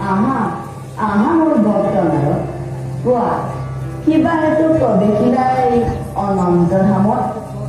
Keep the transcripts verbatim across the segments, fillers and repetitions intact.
আহা আহা মোৰ ভক্তনাৰ কোৱা কিবা হেতু প্ৰৱেশিলা এই অনন্ত ধামত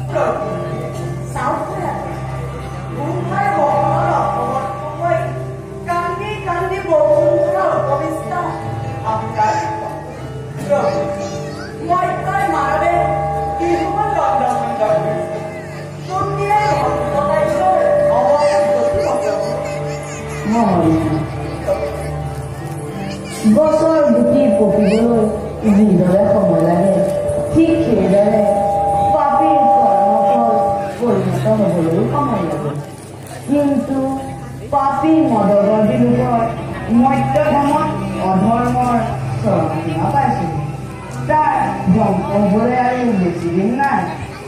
গছৰ গুটি পকিবলৈ যিদৰে সময় লাগে ঠিক সেইদৰে পাপীৰ কৰ্মফল পৰিণত হ'বলৈও সময় লাগে কিন্তু পাপী মদগৰ্দী লোকৰ মত্যধামত অধৰ্মৰ চৰমসীমা পাইছিল তাৰ ধ্বংস হ'বলৈ আৰু বেছি দিন নাই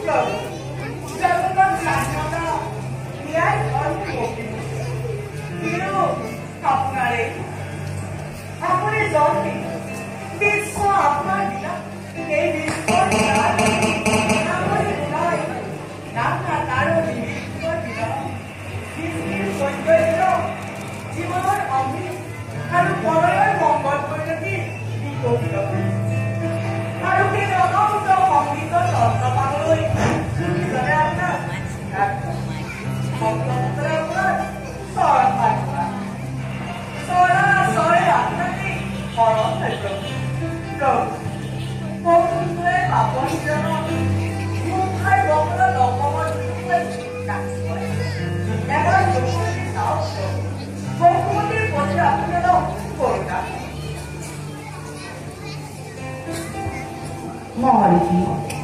আপনি জন্মে বিশ্ব আপনার দিলা এই বিশ্ব দিলা আমাদের নাই নানা নারদ বিশ্ব দিলা সৃষ্টির সৌন্দর্য জীবনের অমৃত আর পরয়ের মঙ্গল পরিণতি বিকশিত আর সেই অনন্ত অমৃত তত্ত্ব পাবলৈ সুবিধারে আপনার ভক্তদের আপনার স্মরণ পাঠা সরা সরে আপনাকে স্মরণ থাকল প্রভু পাপন যেন মুখায় বকল লকমত এবার যুবতী সাহস বকুমতির প্রতি আপনার করুণা মহর্ষি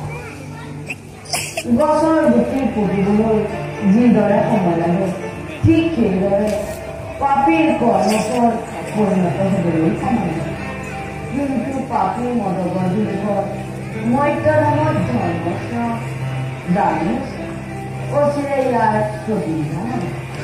গছৰ গুটি পকিবলৈ যিদৰে সময় লাগে ঠিক সেইদৰে পাপীৰ কৰ্মফল পৰিণত হ'বলৈ সময় লাগে কিন্তু পাপী মদগৰ্দী লোকৰ মত্যধামত ধৰ্মস্ব দানী অচিৰে ইয়াৰ প্ৰতিষ্ঠা হয়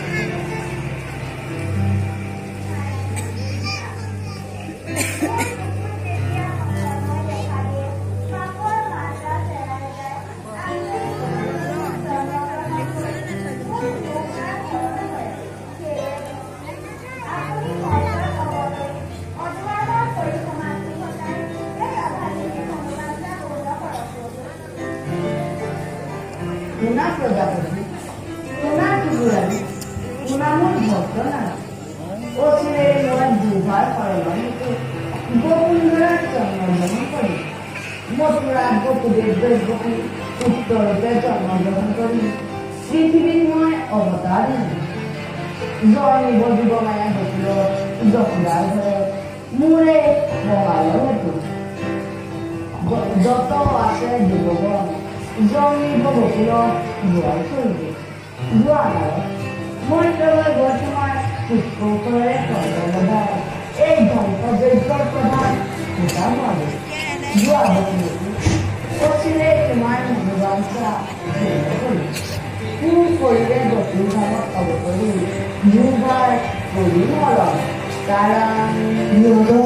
Una প্রজাপতি una কিগুরানি una মন ভক্ত না অচিরে মই দুবার পরমাণুকে গোকুলরার জন্মগ্রহণ করি মথুরা গোকুলের দৈবকী উত্তরূপে জন্মগ্রহণ করি পৃথিবীর মই অবতার জন্মিব যুগমায়া গছিল যকুলার ঘরে মূরে বঙাল হেতু যত আছে যুবগণ জন্মিব গছিল যোৱাৰ চলিবে যোৱা মন্ত্ৰলৈ বৰ্তমান পুষ্পৰে চন্দ্ৰবধাৰ এই ধ্বংসযজ্ঞৰ প্ৰধান ভূটা হোৱালে যোৱা গছিল অচিৰে তোমাৰ মনোবাঞ্ছা কৰি কোন কৰিলে গতিৰ ধামত অৱতৰি দুবাৰ কৰি মৰম কাৰণ